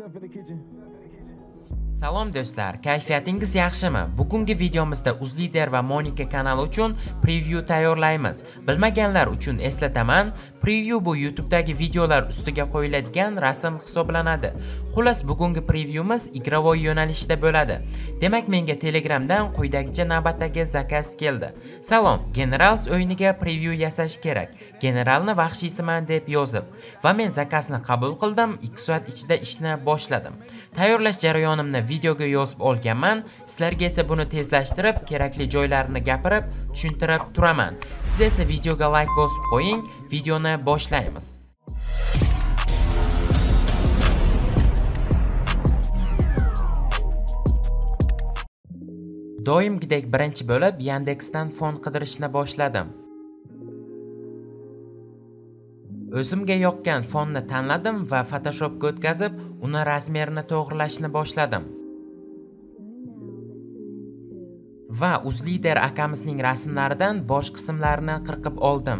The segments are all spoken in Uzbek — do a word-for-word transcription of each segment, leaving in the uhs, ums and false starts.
Salom do'stlar, kayfiyatingiz yaxshimi? Bugungi videomizda UzLeader va Monika kanali uchun preview tayyorlaymiz. Bilmaganlar uchun eslataman, preview bu YouTube'dagi videolar ustiga qo'yiladigan rasm hisoblanadi. Xullas, bugungi previewimiz igrovoy yo'nalishda bo'ladi. Demak, menga Telegramdan quyidagicha navbatdagi zakaz keldi. Salom, Generals o'yiniga preview yasash kerak. Generalni vahshiysiman deb yozib va men zakazni qabul qildim. ikki soat ichida ishni boshladim. Tayyorlash jarayonimni videoga yozib olganman. Sizlarga esa buni tezlashtirib, kerakli joylarini gapirib, tushuntirib turaman. Siz esa videoga like bosib qo'ying, videoni boshlaymiz. Doimgidek birinchi bo'lib Yandexdan fon qidirishni boshladim. O'zimga yoqqan fonni tanladim va Photoshopga o'tkazib, uni razmerini to'g'rilashni boshladim. Va UzLeader akamizning rasmlaridan bosh qismlarini qirqib oldim.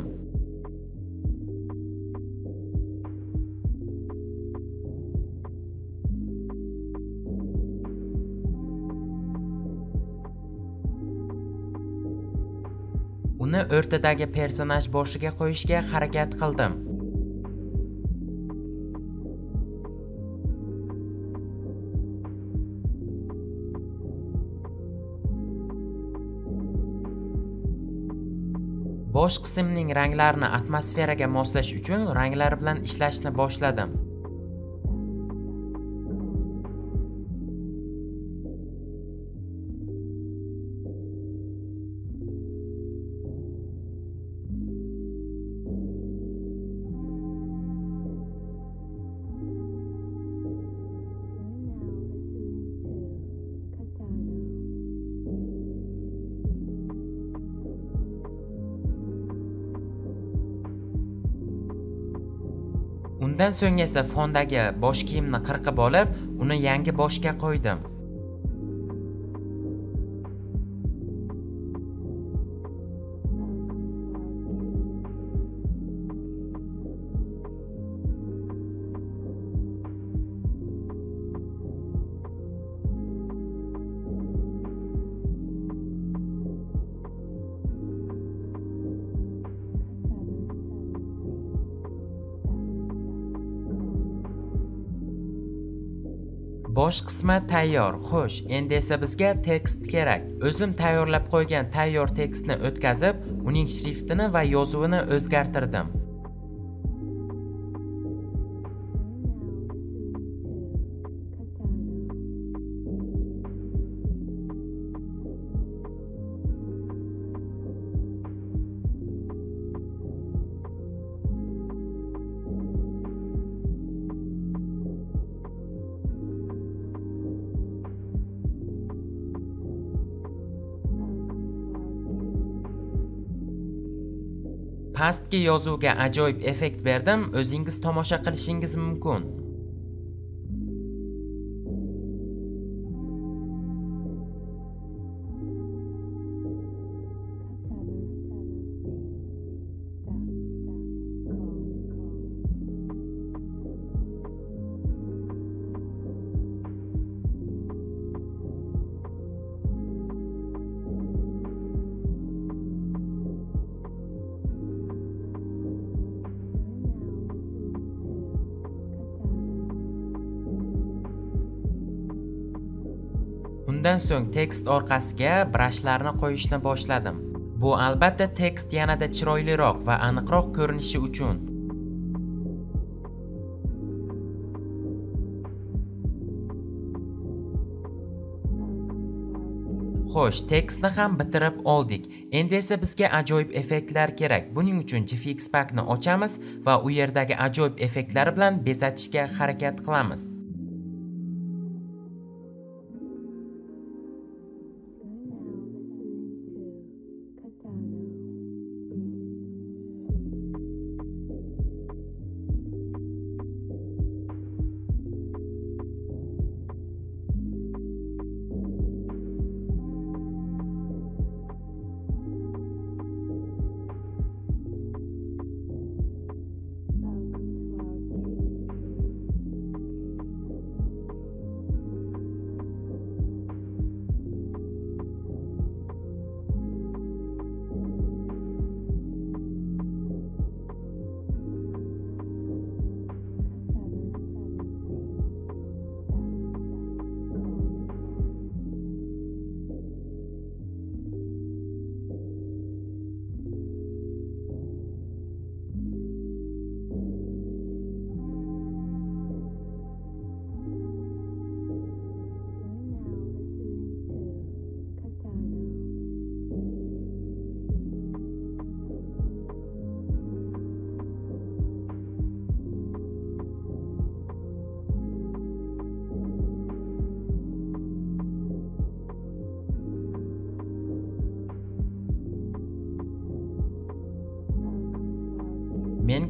Uni o'rtadagi personaj boshiga qo'yishga harakat qildim. Bosh qismning ranglarini atmosferaga moslash uchun ranglar bilan ishlashni boshladim. Undan so'ng esa fondagi bosh kiyimni qirqib olib, uni yangi boshga qo'ydim. Bosh qismi tayyor. Xo'sh, endi esa bizga tekst kerak. O'zim tayyorlab qo'ygan tayyor tekstni o'tkazib, uning shriftini va yozuvini o'zgartirdim. Pastki yozuvga ajoyib effekt berdim, o'zingiz tomosha qilishingiz mumkin. Undan so'ng tekst orqasiga brashlarni qo'yishni boshladim. Bu albatta tekst yanada chiroyliroq va aniqroq ko'rinishi uchun. Xo'sh, tekstni ham bitirib oldik. Endi esa bizga ajoyib effektlar kerak. Buning uchun G F X Pack'ni ochamiz va u yerdagi ajoyib effektlar bilan bezatishga harakat qilamiz.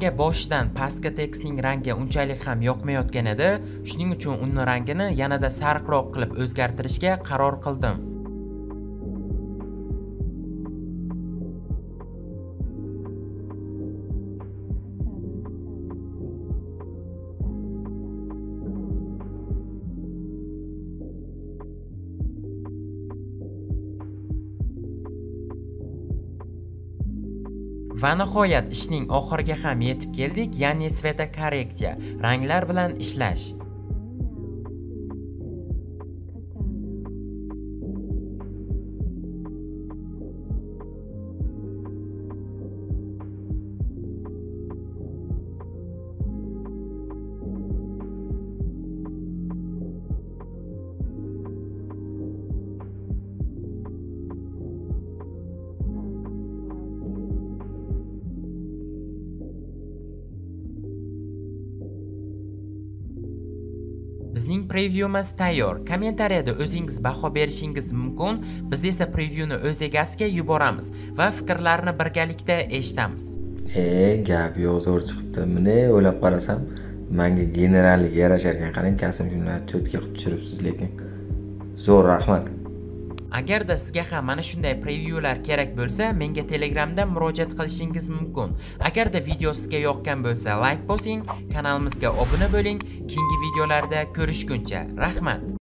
Menga boshdan pastki tekstning rangi unchalik ham yoqmayotgan edi. Shuning uchun uni rangini yanada sariqroq qilib o'zgartirishga qaror qildim. Va nihoyat ishning oxiriga ham yetib keldik, ya'ni svetokorreksiya, ranglar bilan ishlash. Bizning prevyuimiz tayyor. Kommentariyada o'zingiz baho berishingiz mumkin. Biz esa prevyuni o'z egasiga yuboramiz va fikrlarni birgalikda eshitamiz. E, gap yo'q, zo'r chiqibdi. Meni o'ylab qarasam, menga generallik yarashar ekan. Qarang, kasm jumlani cho'tga qilib tushiribsiz, lekin zo'r, rahmat. Agarda sizga ham mana shunday prevyular kerak bo'lsa, menga Telegramda murojaat qilishingiz mumkin. Agarda video sizga yoqqan bo'lsa, like bosing, kanalimizga obuna bo'ling. Keyingi videolarda ko'rishguncha rahmat.